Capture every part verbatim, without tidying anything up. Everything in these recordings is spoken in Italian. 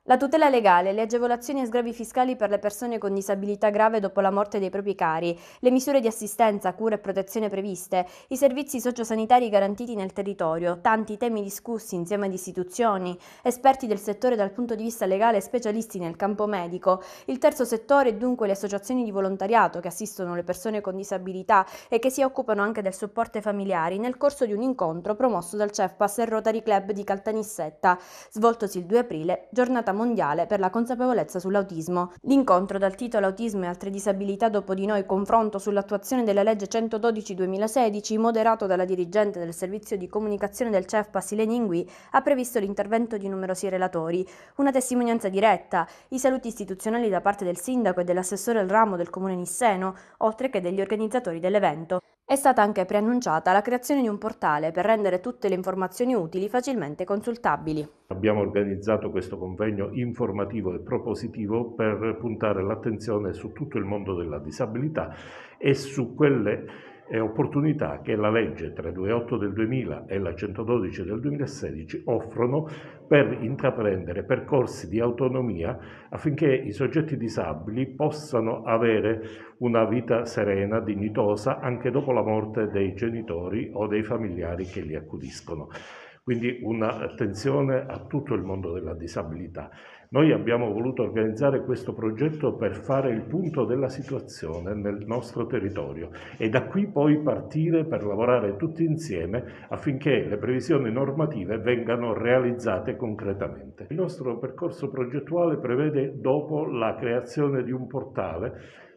La tutela legale, le agevolazioni e sgravi fiscali per le persone con disabilità grave dopo la morte dei propri cari, le misure di assistenza, cura e protezione previste, i servizi sociosanitari garantiti nel territorio, tanti temi discussi insieme ad istituzioni, esperti del settore dal punto di vista legale e specialisti nel campo medico, il terzo settore e dunque le associazioni di volontariato che assistono le persone con disabilità e che si occupano anche del supporto ai familiari nel corso di un incontro promosso dal CEFPAS e Rotary Club di Caltanissetta, svoltosi il due aprile, giornata mondiale per la consapevolezza sull'autismo. L'incontro dal titolo Autismo e altre disabilità dopo di noi, confronto sull'attuazione della legge centododici duemilasedici, moderato dalla dirigente del servizio di comunicazione del CEFPAS Ilenia Ingui, ha previsto l'intervento di numerosi relatori, una testimonianza diretta, i saluti istituzionali da parte del sindaco e dell'assessore al ramo del comune Nisseno, oltre che degli organizzatori dell'evento. È stata anche preannunciata la creazione di un portale per rendere tutte le informazioni utili facilmente consultabili. Abbiamo organizzato questo convegno informativo e propositivo per puntare l'attenzione su tutto il mondo della disabilità e su quelle eh, opportunità che la legge trecentoventotto del duemila e la centododici del duemilasedici offrono per intraprendere percorsi di autonomia affinché i soggetti disabili possano avere una vita serena, dignitosa, anche dopo la morte dei genitori o dei familiari che li accudiscono. Quindi un'attenzione a tutto il mondo della disabilità. Noi abbiamo voluto organizzare questo progetto per fare il punto della situazione nel nostro territorio e da qui poi partire per lavorare tutti insieme affinché le previsioni normative vengano realizzate concretamente. Il nostro percorso progettuale prevede dopo la creazione di un portale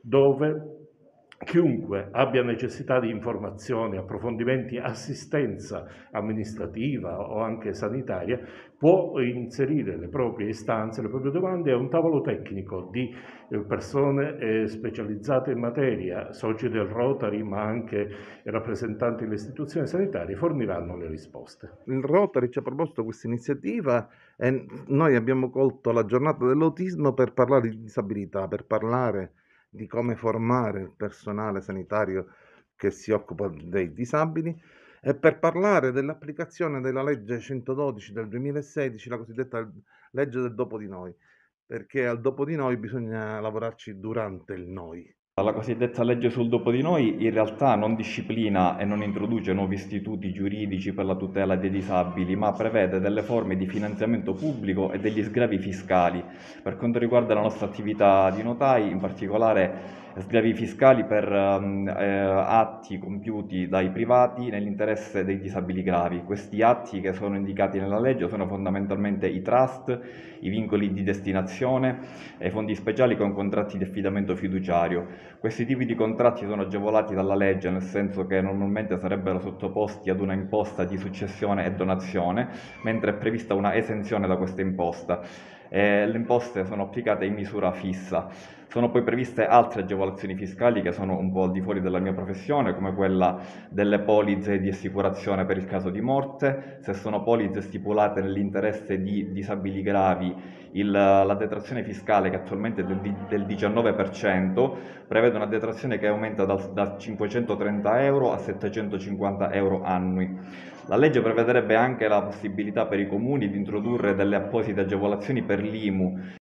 dove chiunque abbia necessità di informazioni, approfondimenti, assistenza amministrativa o anche sanitaria può inserire le proprie istanze, le proprie domande a un tavolo tecnico di persone eh, specializzate in materia, soci del Rotary ma anche rappresentanti delle istituzioni sanitarie forniranno le risposte. Il Rotary ci ha proposto questa iniziativa e noi abbiamo colto la giornata dell'autismo per parlare di disabilità, per parlare di come formare il personale sanitario che si occupa dei disabili e per parlare dell'applicazione della legge centododici del duemilasedici, la cosiddetta legge del dopo di noi, perché al dopo di noi bisogna lavorarci durante il noi. La cosiddetta legge sul dopo di noi in realtà non disciplina e non introduce nuovi istituti giuridici per la tutela dei disabili, ma prevede delle forme di finanziamento pubblico e degli sgravi fiscali. Per quanto riguarda la nostra attività di notai, in particolare sgravi fiscali per um, eh, atti compiuti dai privati nell'interesse dei disabili gravi. Questi atti che sono indicati nella legge sono fondamentalmente i trust, i vincoli di destinazione e i fondi speciali con contratti di affidamento fiduciario. Questi tipi di contratti sono agevolati dalla legge, nel senso che normalmente sarebbero sottoposti ad una imposta di successione e donazione, mentre è prevista una esenzione da questa imposta. E le imposte sono applicate in misura fissa. Sono poi previste altre agevolazioni fiscali che sono un po' al di fuori della mia professione, come quella delle polizze di assicurazione per il caso di morte. Se sono polizze stipulate nell'interesse di disabili gravi, il, la detrazione fiscale, che attualmente è del, del diciannove per cento, prevede una detrazione che aumenta da, da cinquecentotrenta euro a settecentocinquanta euro annui. La legge prevederebbe anche la possibilità per i comuni di introdurre delle apposite agevolazioni per l'I M U